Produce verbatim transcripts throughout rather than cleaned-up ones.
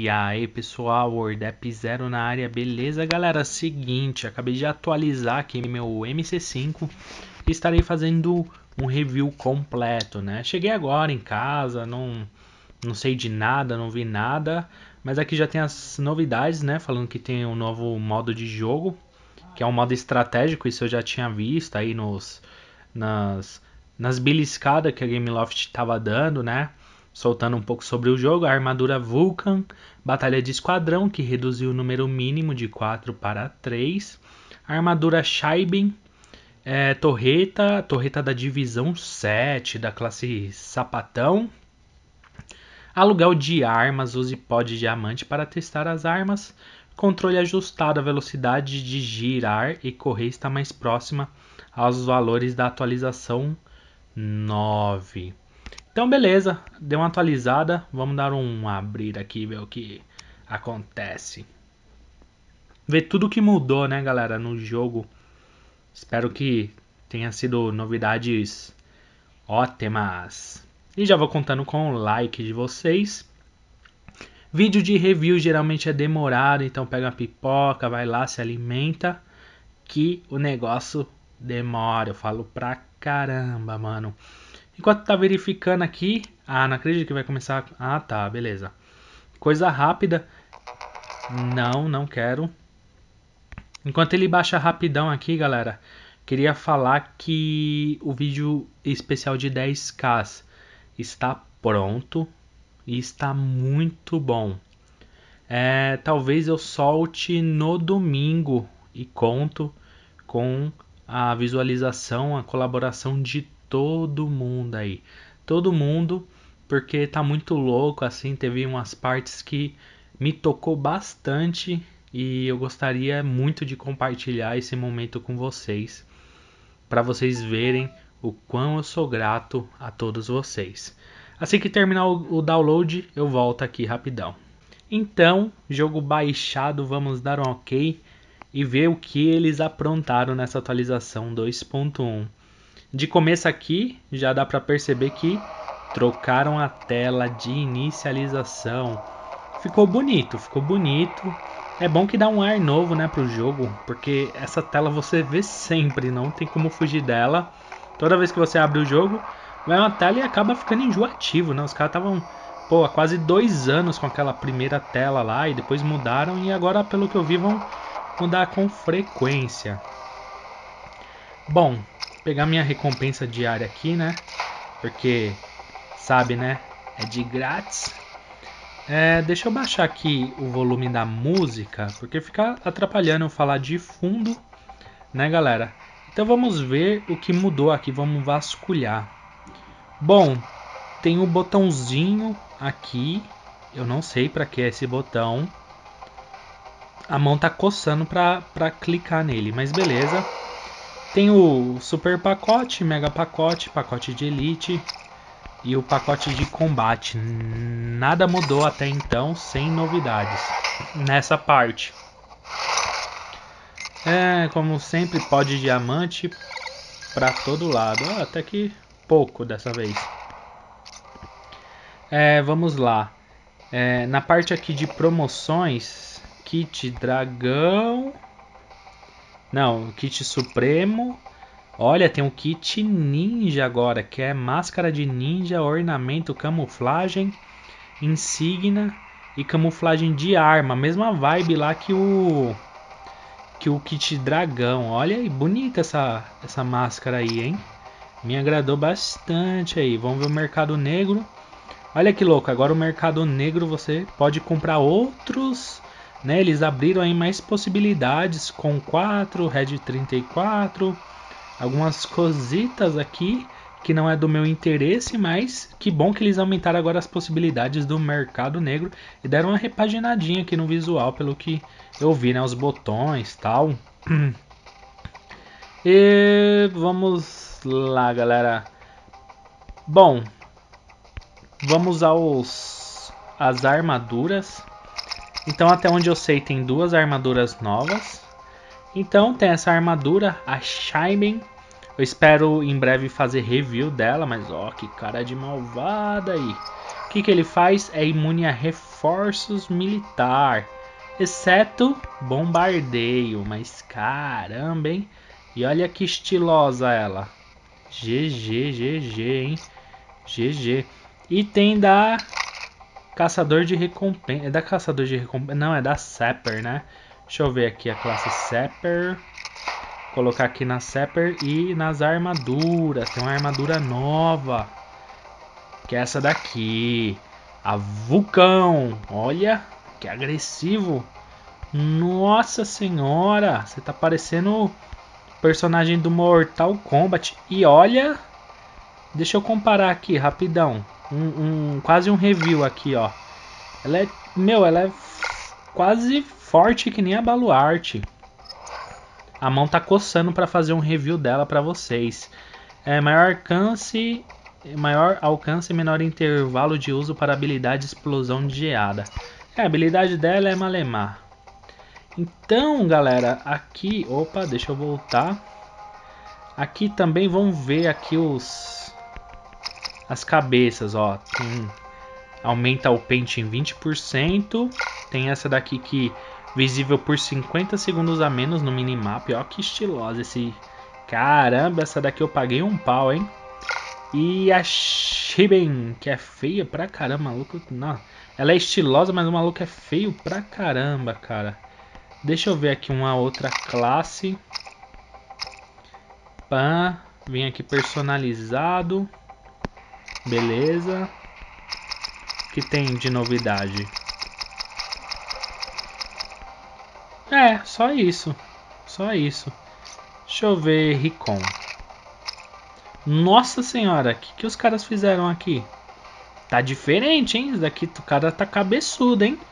aí pessoal, Wordap Zero na área, beleza galera? Seguinte, acabei de atualizar aqui meu M C cinco e estarei fazendo um review completo, né? Cheguei agora em casa, não, não sei de nada, não vi nada, mas aqui já tem as novidades, né? Falando que tem um novo modo de jogo, que é um modo estratégico, isso eu já tinha visto aí nos, nas, nas beliscadas que a Gameloft estava dando, né? Soltando um pouco sobre o jogo, a armadura Vulcan, batalha de esquadrão, que reduziu o número mínimo de quatro para três, a armadura Shaiben, é, torreta, torreta da divisão sete, da classe sapatão, aluguel de armas, use pó de diamante para testar as armas, controle ajustado, a velocidade de girar e correr está mais próxima aos valores da atualização nove. Então beleza, deu uma atualizada, vamos dar um abrir aqui e ver o que acontece. Ver tudo que mudou, né galera, no jogo. Espero que tenha sido novidades ótimas. E já vou contando com o like de vocês. Vídeo de review geralmente é demorado, então pega uma pipoca, vai lá, se alimenta, que o negócio demora. Eu falo pra caramba, mano. Enquanto tá verificando aqui... Ah, não acredito que vai começar... Ah, tá, beleza. Coisa rápida. Não, não quero. Enquanto ele baixa rapidão aqui, galera, queria falar que o vídeo especial de dez K está pronto e está muito bom. É, talvez eu solte no domingo e conto com a visualização, a colaboração de todo mundo aí. Todo mundo, porque tá muito louco, assim, teve umas partes que me tocou bastante e eu gostaria muito de compartilhar esse momento com vocês, para vocês verem o quão eu sou grato a todos vocês. Assim que terminar o download, eu volto aqui rapidão. Então, jogo baixado, vamos dar um ok e ver o que eles aprontaram nessa atualização dois ponto um. De começo aqui, já dá para perceber que trocaram a tela de inicialização. Ficou bonito, ficou bonito. É bom que dá um ar novo, né, pro jogo, porque essa tela você vê sempre, não tem como fugir dela. Toda vez que você abre o jogo, vai uma tela e acaba ficando enjoativo, né? Os caras estavam, pô, há quase dois anos com aquela primeira tela lá e depois mudaram e agora, pelo que eu vi, vão mudar com frequência. Bom, pegar minha recompensa diária aqui, né? Porque, sabe, né? É de grátis. É, deixa eu baixar aqui o volume da música, porque fica atrapalhando eu falar de fundo, né, galera? Então vamos ver o que mudou aqui, vamos vasculhar. Bom, tem o botãozinho aqui, eu não sei para que é esse botão. A mão tá coçando pra, pra clicar nele, mas beleza. Tem o super pacote, mega pacote, pacote de elite e o pacote de combate. Nada mudou até então, sem novidades nessa parte. É, como sempre, pó de diamante para todo lado. Ah, até que pouco dessa vez. É, vamos lá. É, na parte aqui de promoções, kit dragão... Não, kit supremo. Olha, tem um kit ninja agora, que é máscara de ninja, ornamento, camuflagem, insígnia e camuflagem de arma. Mesma vibe lá que o que o kit dragão. Olha aí, bonita essa, essa máscara aí, hein? Me agradou bastante aí. Vamos ver o mercado negro. Olha que louco, agora o mercado negro você pode comprar outros... Né, eles abriram aí mais possibilidades com quatro, Red trinta e quatro, algumas cositas aqui que não é do meu interesse, mas que bom que eles aumentaram agora as possibilidades do mercado negro e deram uma repaginadinha aqui no visual, pelo que eu vi, né, os botões e tal. E vamos lá, galera. Bom, vamos aos as armaduras. Então até onde eu sei tem duas armaduras novas. Então tem essa armadura, a Shaiben. Eu espero em breve fazer review dela, mas ó, que cara de malvada aí. que, que ele faz? É imune a reforços militar, exceto bombardeio. Mas caramba, hein? E olha que estilosa ela. G G, G G, hein? G G. E tem da Caçador de Recompensa. É da Caçador de Recompensa. Não, é da Sapper, né? Deixa eu ver aqui a classe Sapper. Colocar aqui na Sapper e nas armaduras. Tem uma armadura nova. Que é essa daqui. A Vulcão. Olha, que agressivo. Nossa senhora. Você tá parecendo personagem do Mortal Kombat. E olha, deixa eu comparar aqui rapidão. Um, um, quase um review aqui, ó. Ela é, meu, ela é quase forte que nem a Baluarte. A mão tá coçando para fazer um review dela para vocês. É maior alcance, maior alcance e menor intervalo de uso para a habilidade explosão de geada. É, a habilidade dela é malemar. Então, galera, aqui, opa, deixa eu voltar. Aqui também vão ver aqui os as cabeças, ó. Tem, aumenta o pente em vinte por cento. Tem essa daqui que visível por cinquenta segundos a menos no minimap. Ó que estilosa esse. Caramba, essa daqui eu paguei um pau, hein? E a Shiben, que é feia pra caramba, maluco. Não, ela é estilosa, mas o maluco é feio pra caramba, cara. Deixa eu ver aqui uma outra classe. Pã, vem aqui personalizado. Beleza. O que tem de novidade? É, só isso. Só isso. Deixa eu ver Ricon. Nossa senhora, o que, que os caras fizeram aqui? Tá diferente, hein? Isso daqui, o cara tá cabeçudo, hein?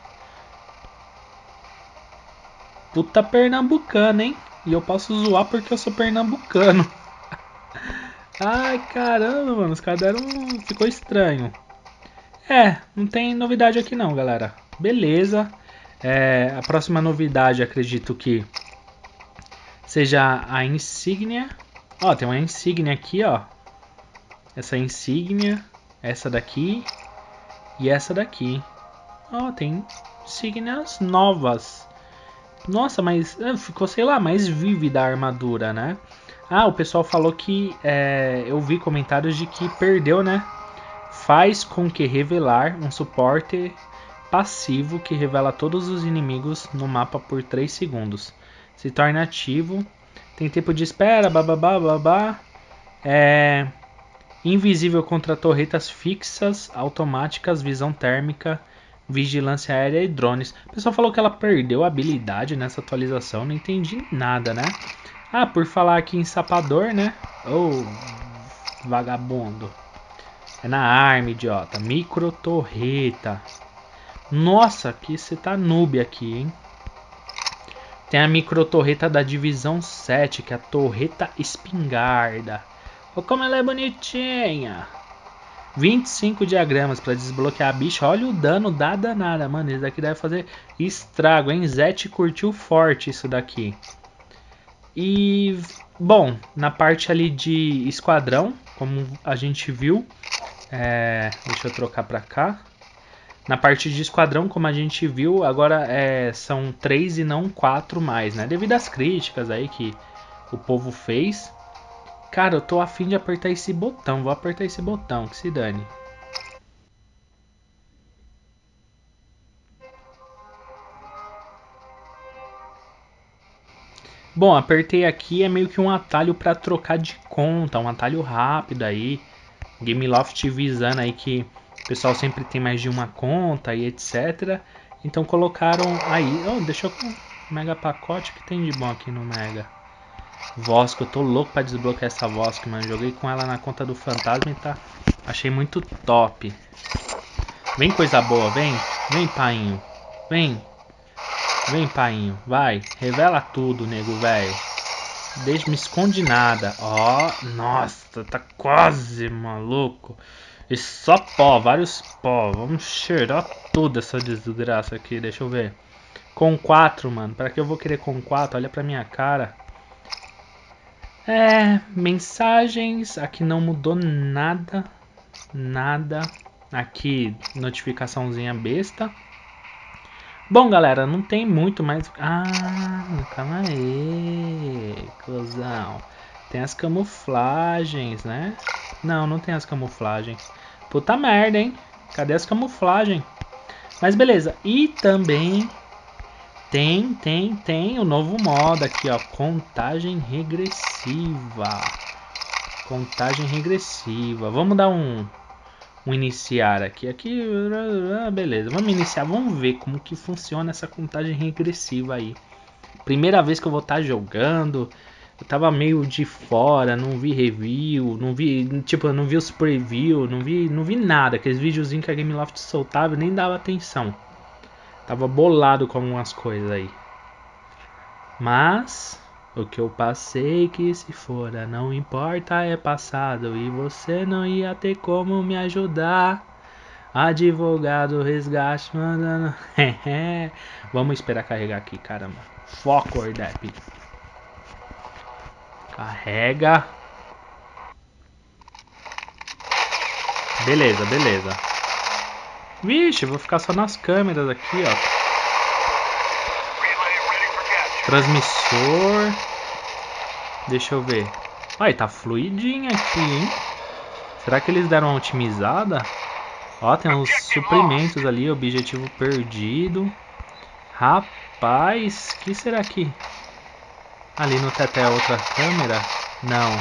Puta pernambucano, hein? E eu posso zoar porque eu sou pernambucano. Ai, caramba, mano. Os caras deram... Ficou estranho. É, não tem novidade aqui não, galera. Beleza. É, a próxima novidade, acredito que seja a insígnia. Ó, tem uma insígnia aqui, ó. Essa insígnia, essa daqui e essa daqui. Ó, tem insígnias novas. Nossa, mas ficou, sei lá, mais vívida a armadura, né? Ah, o pessoal falou que... É, eu vi comentários de que perdeu, né? Faz com que revelar um suporte passivo que revela todos os inimigos no mapa por três segundos. Se torna ativo. Tem tempo de espera, bababá, babá. É... Invisível contra torretas fixas, automáticas, visão térmica, vigilância aérea e drones. O pessoal falou que ela perdeu a habilidade nessa atualização, não entendi nada, né? Ah, por falar aqui em sapador, né? Oh, vagabundo. É na arma, idiota. Micro torreta. Nossa, que você tá noob aqui, hein? Tem a micro torreta da divisão sete, que é a torreta espingarda. Olha como ela é bonitinha. vinte e cinco diagramas para desbloquear a bicha. Olha o dano da danada, mano. Isso daqui deve fazer estrago, hein? Zete curtiu forte isso daqui. E, bom, na parte ali de esquadrão, como a gente viu. É, deixa eu trocar pra cá. Na parte de esquadrão, como a gente viu, agora é, são três e não quatro mais, né? Devido às críticas aí que o povo fez. Cara, eu tô afim de apertar esse botão. Vou apertar esse botão, que se dane. Bom, apertei aqui, é meio que um atalho para trocar de conta. Um atalho rápido aí. Gameloft visando aí que o pessoal sempre tem mais de uma conta e etcétera. Então colocaram aí... Oh, deixa eu... Mega pacote, que tem de bom aqui no Mega? Vosco, eu tô louco pra desbloquear essa Vosco, mano. Joguei com ela na conta do Fantasma e tá... Achei muito top. Vem coisa boa, vem. Vem, painho. Vem. Vem, painho. Vai. Revela tudo, nego, velho. Deixa, me esconde nada. Ó, oh, nossa, tá quase maluco. E só pó, vários pó. Vamos cheirar toda essa desgraça aqui, deixa eu ver. Com quatro, mano. Pra que eu vou querer com quatro? Olha pra minha cara. É, mensagens. Aqui não mudou nada. Nada. Aqui, notificaçãozinha besta. Bom, galera, não tem muito mais... Ah, calma aí, cuzão. Tem as camuflagens, né? Não, não tem as camuflagens. Puta merda, hein? Cadê as camuflagens? Mas beleza. E também tem, tem, tem o novo modo aqui, ó. Contagem regressiva. Contagem regressiva. Vamos dar um... um iniciar aqui, aqui, beleza, vamos iniciar, vamos ver como que funciona essa contagem regressiva aí. Primeira vez que eu vou estar jogando, eu tava meio de fora, não vi review, não vi, tipo, não vi os preview, não vi, não vi nada, aqueles videozinhos que a Gameloft soltava, eu nem dava atenção. Tava bolado com algumas coisas aí. Mas o que eu passei que se fora, não importa, é passado e você não ia ter como me ajudar. Advogado, resgate, mandando. Vamos esperar carregar aqui, caramba. Foco, Ordep. Carrega. Beleza, beleza. Vixe, vou ficar só nas câmeras aqui, ó. Transmissor. Deixa eu ver. Ai, tá fluidinho aqui, hein? Será que eles deram uma otimizada? Ó, tem uns suprimentos ali, objetivo perdido. Rapaz, que será que... Ali no teto é outra câmera? Não.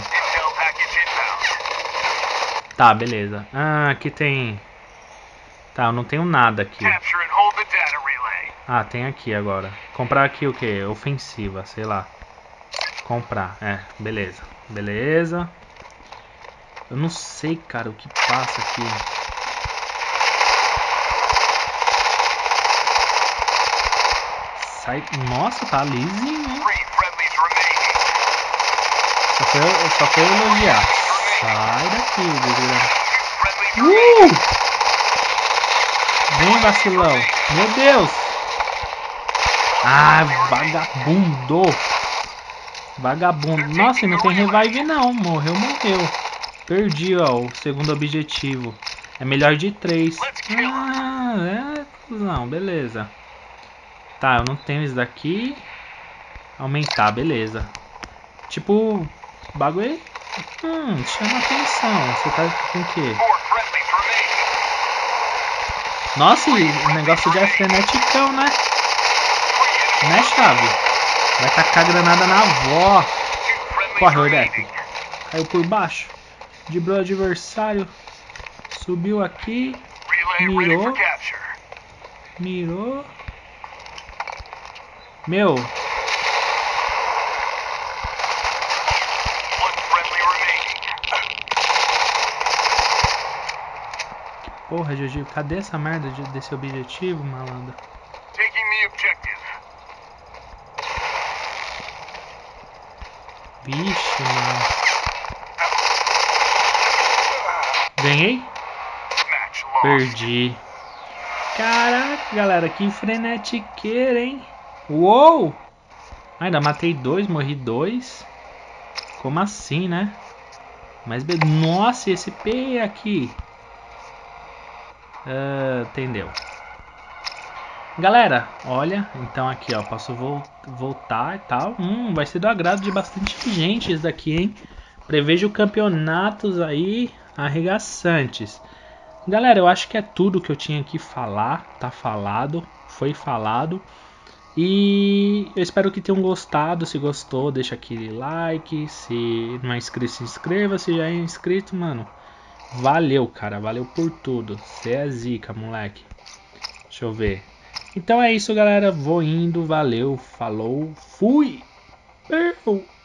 Tá, beleza. Ah, aqui tem... Tá, eu não tenho nada aqui. Ah, tem aqui agora. Comprar aqui o que? Ofensiva, sei lá. Comprar, é, beleza. Beleza. Eu não sei, cara, o que passa aqui. Sai... Nossa, tá lisinho, hein? Só foi, só foi elogiar. Sai daqui, desgraça. Uh! Vem, vacilão. Meu Deus. Ah, vagabundo. Vagabundo. Nossa, não tem revive não. Morreu, morreu. Perdi, ó, o segundo objetivo. É melhor de três. Ah, é, cuzão, beleza. Tá, eu não tenho isso daqui. Aumentar, beleza. Tipo, bagulho. Hum, chama atenção. Você tá com o quê? Nossa, o negócio já é freneticão, né? Né, chave? Vai tacar granada na avó. Corre, Ordep. Caiu por baixo. Driblou o adversário. Subiu aqui. Mirou. Mirou. Meu. Que porra, G G. Cadê essa merda de, desse objetivo, malandro? Vixe, mano. Ganhei? Perdi. Caraca, galera, que frenetiqueira, hein? Uou! Ainda matei dois, morri dois. Como assim, né? Mas, nossa, esse P aqui. Uh, entendeu? Galera, olha, então aqui, ó, posso vo voltar e tal. Hum, vai ser do agrado de bastante gente isso daqui, hein? Prevejo campeonatos aí arregaçantes. Galera, eu acho que é tudo que eu tinha que falar. Tá falado, foi falado. E eu espero que tenham gostado. Se gostou, deixa aquele like. Se não é inscrito, se inscreva. Se já é inscrito, mano, valeu, cara. Valeu por tudo. Você é zica, moleque. Deixa eu ver. Então é isso, galera. Vou indo. Valeu. Falou. Fui. Eu.